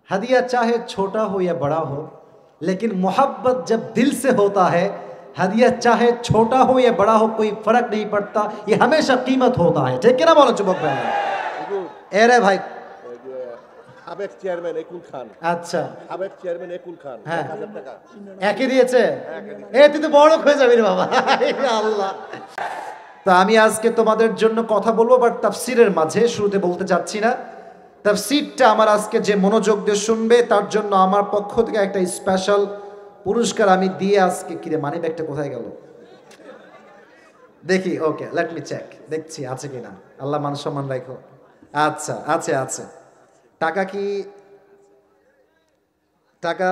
हदिया चाहे छोटा हो या बड़ा हो, लेकिन मोहब्बत जब दिल से होता है, हदिया चाहे छोटा हो या बड़ा हो कोई फर्क नहीं पड़ता, ये हमेशा कीमत होता है। ठीक है ना बोलो যুবক ভাই? এরে ভাই সাবেক চেয়ারম্যান একুল খান। আচ্ছা, সাবেক চেয়ারম্যান একুল খান 1000 টাকা একই দিয়েছে। এ তুই তো বড় হয়ে যাবি রে বাবা। আল্লাহ। তো আমি আজকে তোমাদের জন্য কথা বলবো, বাট তাফসিরের মাঝে শুরুতে বলতে যাচ্ছি না। তাফসিরটা আমার আজকে যে মনোযোগ দিয়ে শুনবে তার জন্য আমার পক্ষ থেকে একটা স্পেশাল পুরস্কার আমি দিয়ে আজকে কিরে মানি ব্যাগটা কোথায় গেল দেখি। ওকে, লেট মি চেক, দেখছি আছে কিনা। আল্লাহ মান সম্মান রাখো। আচ্ছা, আছে আছে। টাকা কি টাকা?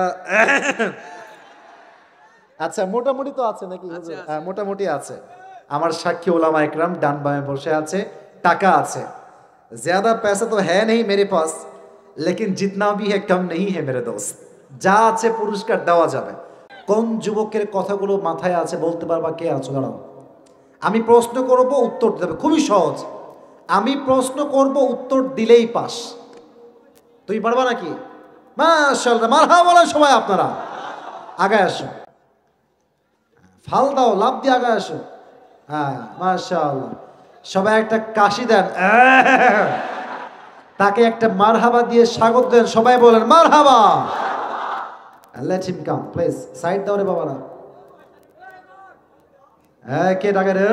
আচ্ছা, মোটামুটি তো আছে নাকি? হ্যাঁ, মোটামুটি আছে। আমার সাক্ষী ওলামা একরাম ডান বামে বসে আছে। টাকা আছে। ज्यादा पैसा तो है नहीं मेरे पास, लेकिन जितना भी है कम नहीं है मेरे दोस्त। যা আছে পুরস্কার দেওয়া যাবে। কোন যুবকের কথাগুলো মাথায় আছে বলতে পারবা? কে আছো? দাঁড়াও, আমি প্রশ্ন করব, উত্তর দিতে হবে। খুবই সহজ। আমি প্রশ্ন করব, উত্তর দিলেই পাস। তুমি পারবা নাকি? মাশাআল্লাহ, মারহাবা বলো সবাই। আপনারা আগায় আসো, ফাল দাও, লাভ দিয়ে আগায় আসো। হ্যাঁ, মাশাআল্লাহ। সবাই একটা কাশি দেন, তাকে একটা মারহাবা দিয়ে স্বাগত দেন। সবাই বলেন মারহাবা। Let him come please. Side দাও রে বাবারা। কে ডাকে রে?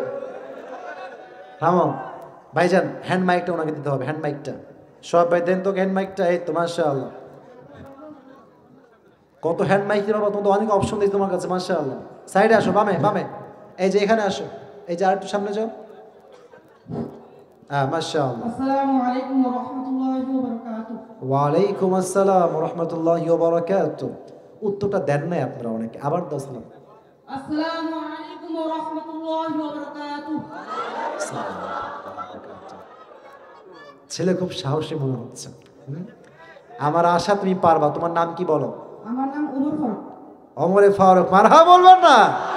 থামো ভাইজান, হ্যান্ড মাইকটা ওনাকে দিতে হবে। হ্যান্ড মাইকটা সব ভাই দেন তো, হ্যান্ড মাইকটা। এই তো মাশাআল্লাহ, কত হ্যান্ড মাইক বাবা, তোমার তো অনেক অপশন দিই তোমার কাছে। মাশাআল্লাহ। সাইডে আসো, বামে বামে। এই যে এখানে আসো, এই যে আর একটু সামনে যাও। মাশাআল্লাহ। আসসালামু আলাইকুম ওয়া রাহমাতুল্লাহি ওয়া বারাকাতুহু। ওয়া আলাইকুম আসসালাম ওয়া রাহমাতুল্লাহি ওয়া বারাকাতুহু। উত্তরটা দেন নাই আপনারা অনেকে, আবার দাও সালাম। আসসালামু আলাইকুম ওয়া রাহমাতুল্লাহি ওয়া বারাকাতুহু। ছেলে খুব সাহসী মনে হচ্ছে। আমার আশা তুমি পারবা। তোমার নাম কি বলো? আমার নাম ওমর ফারুক। ওমরে ফারুক, মারহাবা বলবেন না?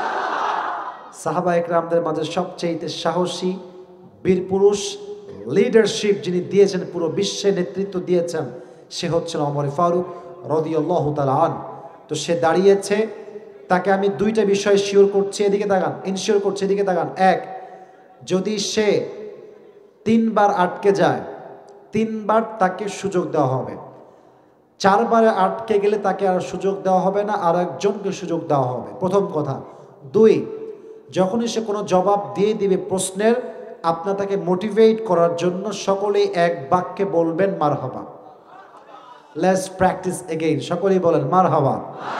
সাহাবা একরামদের মাঝে সবচেয়ে সাহসী বীর পুরুষ, লিডারশিপ যিনি দিয়েছেন, পুরো বিশ্বে নেতৃত্ব দিয়েছেন, সে হচ্ছেন ওমর ফারুক রাদিয়াল্লাহু তাআলা আনহু। তো সে দাঁড়িয়েছে, তাকে আমি দুইটা বিষয় শিওর করছি। এদিকে তাকান, ইনশিওর করছি, এদিকে তাকান। এক, যদি সে 3 বার আটকে যায়, 3 বার তাকে সুযোগ দেওয়া হবে। 4 বারে আটকে গেলে তাকে আর সুযোগ দেওয়া হবে না, আর একজনকে সুযোগ দেওয়া হবে। প্রথম কথা। 2, যখনই সে কোনো জবাব দিয়ে দিবে প্রশ্নের, আপনার তাকে মোটিভেট করার জন্য সকলেই এক বাক্যে বলবেন মারহাবা। Let's practise again. সকলেই বলেন মারহাবা।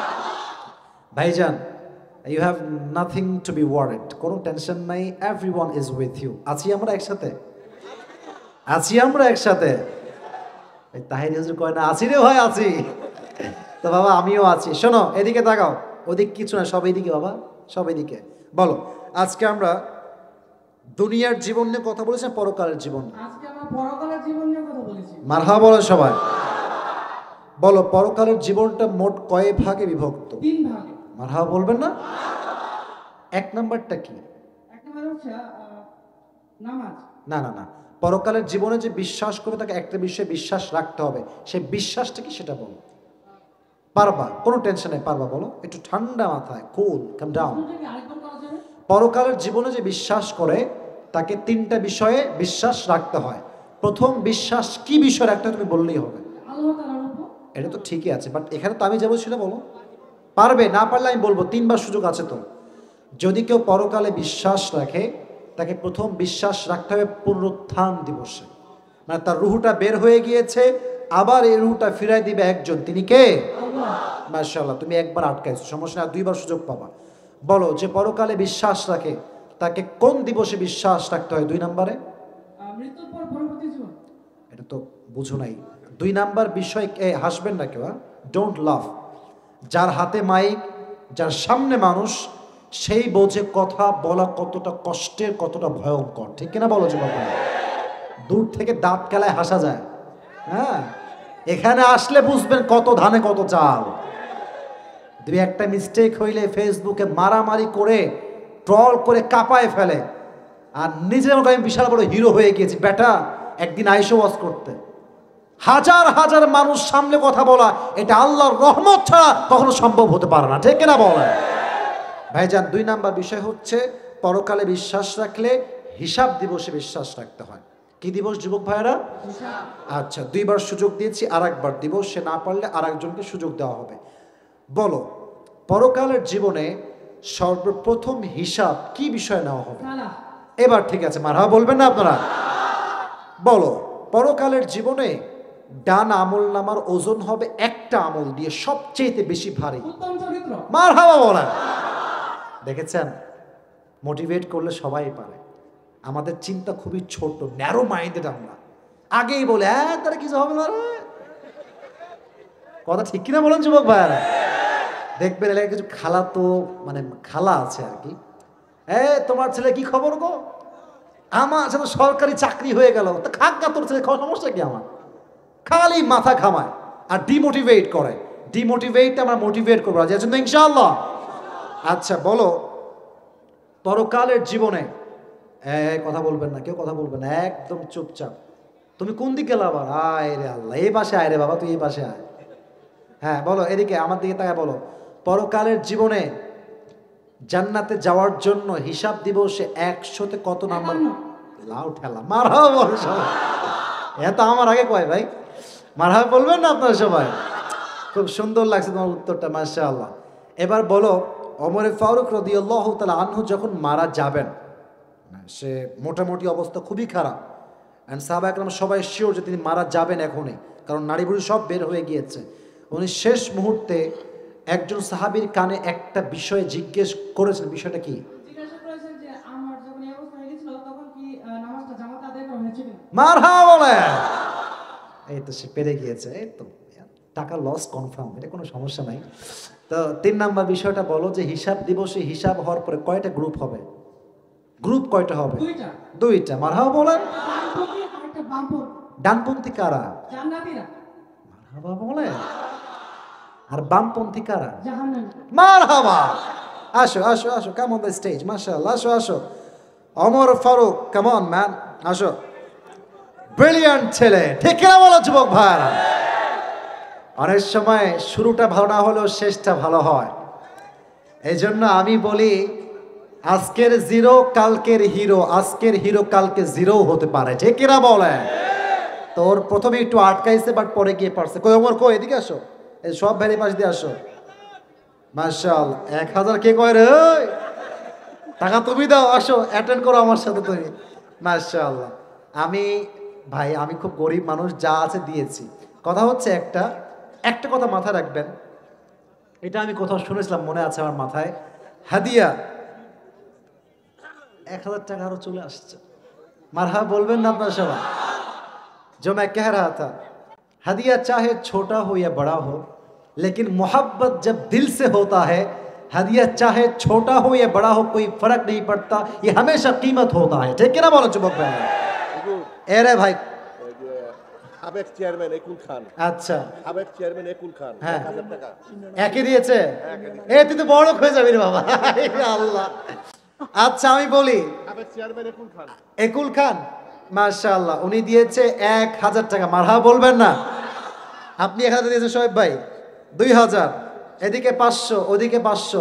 ভাইজান, you have nothing to be worried. কোনো টেনশন নাই, এভরিওয়ান ইজ উইথ ইউ। আছি আমরা একসাথে? আছি আমরা একসাথে? তাহির হুজুর কয় না আছি রে ভাই, আছি তো বাবা, আমিও আছি। শোনো, এদিকে তাকাও, ওদিক কিছু না, সব এদিকে বাবা, সব এদিকে। বলো, আজকে আমরা দুনিয়ার জীবন নিয়ে কথা বলেছি, পরকালের জীবন? আজকে আমরা পরকালের জীবন নিয়ে কথা বলেছি। মারহাবা বলো সবাই। বলো, পরকালের জীবনটা মোট কয় ভাগে বিভক্ত? 3 ভাগে। মারহাবা বলবেন না? 1 নাম্বারটা কি? 1 নম্বর হচ্ছে নামাজ। না না না, পরকালের জীবনে যে বিশ্বাস করবে তাকে একটা বিষয়ে বিশ্বাস রাখতে হবে। সেই বিশ্বাসটা কি সেটা বলো। পারবা? কোনো টেনশন নেই, পারবা। বলো একটু ঠান্ডা মাথায়, কুল, কাম ডাউন। পরকালের জীবনে যে বিশ্বাস করে তাকে 3টা বিষয়ে বিশ্বাস রাখতে হয়। প্রথম বিশ্বাস কি বিষয় রাখতে হয় তুমি বললেই হবে। আল্লাহ তাআলার উপর। এটা তো ঠিকই আছে, বাট এখানে তো আমি যাবো সেটা বলো। পারবে? না পারলে আমি বলবো, 3 বার সুযোগ আছে তো। যদি কেউ পরকালে বিশ্বাস রাখে, তাকে প্রথম বিশ্বাস রাখতে হবে পুনরুত্থান দিবসে। মানে তার রুহটা বের হয়ে গিয়েছে, আবার এই রুহটা ফিরাই দিবে একজন, তিনি কে? আল্লাহ। মাশাআল্লাহ, তুমি একবার আটকাইছো, সমস্যা না, 2 বার সুযোগ পাবা। বলো, যে পরকালে বিশ্বাস রাখে তাকে কোন দিবসে বিশ্বাস রাখতে হয়? 2 নম্বরে। মৃত্যুর পর পরবর্তী জীবন। এটা তো বুঝো নাই। 2 নাম্বার বিষয়, হাসবেন না কেউ, ডোন্ট লাভ। যার হাতে মাইক, যার সামনে মানুষ, সেই বোঝে কথা বলা কতটা কষ্টের, কতটা ভয়ঙ্কর। ঠিক কিনা বলো যে বাবা? দূর থেকে দাঁত কেলায় হাসা যায়, হ্যাঁ, এখানে আসলে বুঝবেন কত ধানে কত চাল। 2-1টা মিস্টেক হইলে ফেসবুকে মারামারি করে, ট্রল করে কাঁপায় ফেলে, আর নিজের মতো আমি বিশাল বড় হিরো হয়ে গিয়েছি। বেটা, একদিন আইসো ওয়াজ করতে, হাজার হাজার মানুষ সামনে কথা বলা, এটা আল্লাহর রহমত ছাড়া কখনো সম্ভব হতে পারে না, ঠিক কিনা বলেন? ভাইজান, 2 নাম্বার বিষয় হচ্ছে পরকালে বিশ্বাস রাখলে হিসাব দিবসে বিশ্বাস রাখতে হয়। কি দিবস যুবক ভাইরা? আচ্ছা, 2 বার সুযোগ দিয়েছি, আরেকবার দিব। সে না পারলে আরেকজনকে সুযোগ দেওয়া হবে। বলো, পরকালের জীবনে সর্বপ্রথম হিসাব কি বিষয়ে নেওয়া হবে? এবার ঠিক আছে, মারহাবা বলবেন না আপনারা? বলো, পরকালের জীবনে ডান আমল নামার ওজন হবে একটা আমল দিয়ে সবচেয়ে বেশি ভারী। মারহাবা বলেন। দেখেছেন, মোটিভেট করলে সবাই পারে। আমাদের চিন্তা খুবই ছোট, ন্যারো মাইন্ডেড। আমরা আগেই বলে তারা কিছু হবে না, কথা ঠিক কিনা বলেন যুবক ভাইয়ারা? দেখবেন এলাকায় কিছু খালা, তো মানে খালা আছে আর কি, তোমার ছেলে কি খবর গো? আমার সাথে সরকারি চাকরি হয়ে গেল, তা খাক গা, তোর ছেলে খাওয়া সমস্যা কি? আমার খালি মাথা ঘামায় আর ডিমোটিভেট করে। ডিমোটিভেট আমরা মোটিভেট করবো আজ জন্য ইনশাআল্লাহ। আচ্ছা বলো, পরকালের জীবনে কথা বলবেন না, কেউ কথা বলবেন না, একদম চুপচাপ। তুমি কোন দিকে লাভ? আয় রে আল্লাহ, এই পাশে আয় রে বাবা, তুই এই পাশে আয়। হ্যাঁ বলো, এদিকে আমার দিকে তাকায় বলো, পরকালের জীবনে জান্নাতে যাওয়ার জন্য হিসাব দিবসে 100-তে কত নাম্বার? লাউ ঠেলা। মারহাবা বলো সবাই। এত আমার আগে কয় ভাই, মারহাবা বলবেন না আপনারা সবাই? খুব সুন্দর লাগছে তোমার উত্তরটা, মাশাআল্লাহ। এবার বলো, ওমর ফারুক রাদিয়াল্লাহু তাআলা আনহু যখন মারা যাবেন, সে মোটামুটি অবস্থা খুবই খারাপ, অ্যান্ড সাহাবা একরাম সবাই শিওর যে তিনি মারা যাবেন এখনই, কারণ নাড়ি বুড়ি সব বের হয়ে গিয়েছে। উনি শেষ মুহূর্তে একজন সাহাবীর কানে একটা বিষয়ে জিজ্ঞেস করেছেন। বিষয়টা কি? মারহাবা বলে। এই তো সে পেরে গিয়েছে, এই তো টাকা লস কনফার্ম, এটা কোনো সমস্যা নাই। তো 3 নাম্বার বিষয়টা বলো যে হিসাব দিবসে হিসাব হওয়ার পরে কয়টা গ্রুপ হবে? গ্রুপ কয়টা হবে? 2টা। মারহাবা বলেন। ডানপন্থী কারা? মারহাবা বলে। আর বামপন্থী কারা? মারহাবা। আসো আসো আসো, কাম অন দ্য স্টেজ, মাশাআল্লাহ, আসো আসো। Omar Faruk, come on man, আসো। ব্রিলিয়ান্ট ছেলে, ঠিক কিনা বলো যুবক ভাইরা? অনেক সময় শুরুটা ভালো না হলেও শেষটা ভালো হয়। এই জন্য আমি বলি, আজকের জিরো কালকের হিরো, আজকের হিরো কালকে জিরো হতে পারে, ঠিক কিনা বলে? তোর প্রথমে একটু আটকাইছে, বাট পরে গিয়ে পারছে। কই ওমর, কই এদিকে আসো, এই সব ভ্যালি পাশ দিয়ে আসো। মাশাআল্লাহ। 1000 কে কয় রে? টাকা তুমি দাও, আসো অ্যাটেন্ড করো আমার সাথে তুমি। মাশাআল্লাহ। ভাই আমি খুব গরিব মানুষ, যা আছে দিয়েছি। কথা হচ্ছে একটা কথা মাথায় রাখবেন, এটা আমি কোথাও শুনেছিলাম, মনে আছে আমার মাথায়। হাদিয়া 1000 টাকা আরো চলে আসছে। মারহাবা বলবেন না আপনারা সবাই? जो मैं कह रहा था, हदिया चाहे छोटा हो या बड़ा हो, लेकिन मोहब्बत जब दिल से होता है, हदिया चाहे छोटा हो या बड़ा हो, कोई फर्क नहीं पड़ता, ये हमेशा कीमत होता है, ठीक है ना बोलो যুবক ভাই? এরে ভাই, সাবেক চেয়ারম্যান একুল খান। আচ্ছা, সাবেক চেয়ারম্যান একুল খান, 1000 টাকা একই দিয়েছে। তুই তো বড় হয়ে যাবি রে বাবা, আল্লাহ। আচ্ছা আমি বলি, সাবেক চেয়ারম্যান একুল খান। একুল খান, মাশাআল্লাহ, উনি দিয়েছে 1000 টাকা। মারহাবা বলবেন না? আপনি 1000 দিয়েছেন শোয়েব ভাই, 2000, এদিকে 500, ওদিকে 500,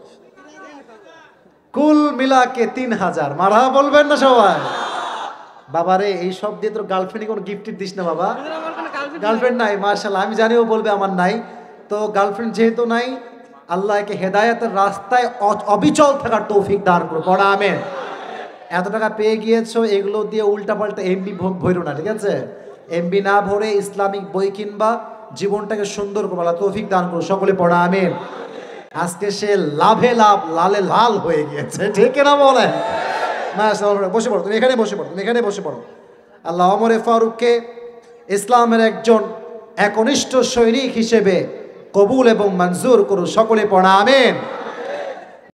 কুল মিলাকে 3000। মারহাবা বলবেন না সবাই? বাবারে, এই সব দিয়ে তোর গার্লফ্রেন্ডে কোনো গিফট দিস না বাবা। গার্লফ্রেন্ড নাই, মাশাআল্লাহ। আমি জানিও বলবে আমার নাই, তো গার্লফ্রেন্ড যেহেতু নাই, আল্লাহকে হেদায়েতের রাস্তায় অবিচল থাকার তৌফিক দান করো, পড়া আমিন। এত টাকা পেয়ে গিয়েছো, এগুলো দিয়ে উল্টাপাল্টা এমবি ভরো না, ঠিক আছে? এমবি না ভরে ইসলামিক বই কিনবা, জীবনটাকে সুন্দর করবো, আল্লাহ তৌফিক দান করো, সকলে পড়া আমিন। আজকে সে লাভে লাভ, লালে লাল হয়ে গিয়েছে, ঠিক না বলে? বসে পড়ো, তুমি এখানে বসে পড়ো, তুমি এখানে বসে পড়ো। আল্লাহ ওমর ফারুককে ইসলামের একজন একনিষ্ঠ সৈনিক হিসেবে কবুল এবং মঞ্জুর করুন, সকলে পড়া আমিন।